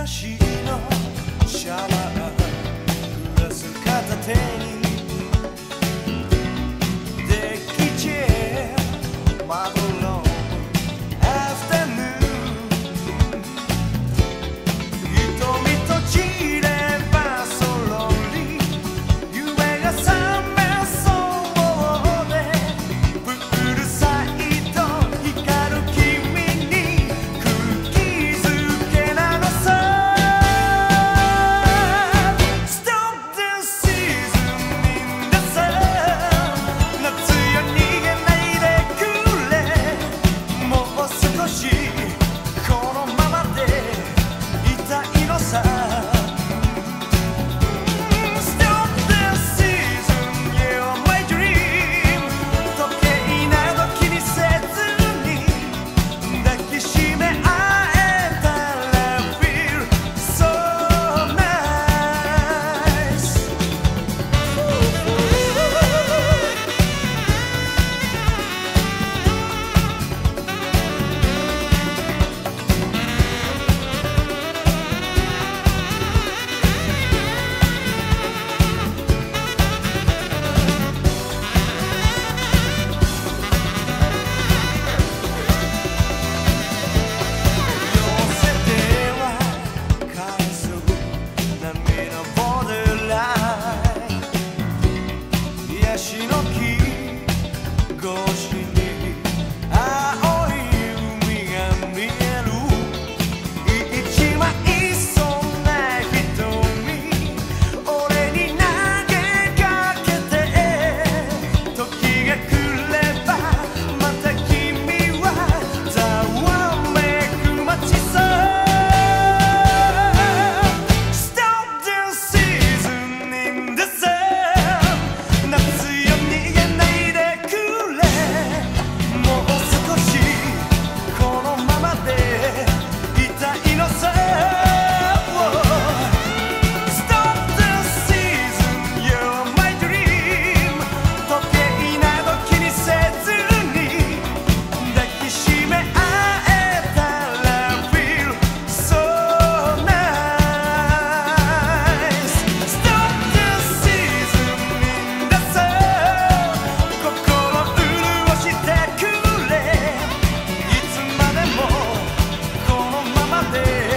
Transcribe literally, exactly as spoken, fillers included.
昔のシャワーグラス片手にデッキチェアマドローアフタヌーン瞳閉じればそろり夢が覚めそうでプールサイド光る君に釘付けなのさ Stop the season in the sun 夏よ逃げないでくれもう少しこのままでいたいのさStop the season, you're my dream 時計など気にせずに抱きしめ合えたら Feel so nice 寄せては返す波のボーダーラインヤシの木越しに青い海が見える一枚そんな瞳俺に投げかけて時が来ればまた君はざわめく街さ Stop the season in the sun 夏よ逃げないでくれもう少しこのままでいたいのさ Stop the season, you're my dream 時計など気にせずに抱きしめ合えたら Feel so nice Stop the season in the sun 心潤してくれいつまでもこのままで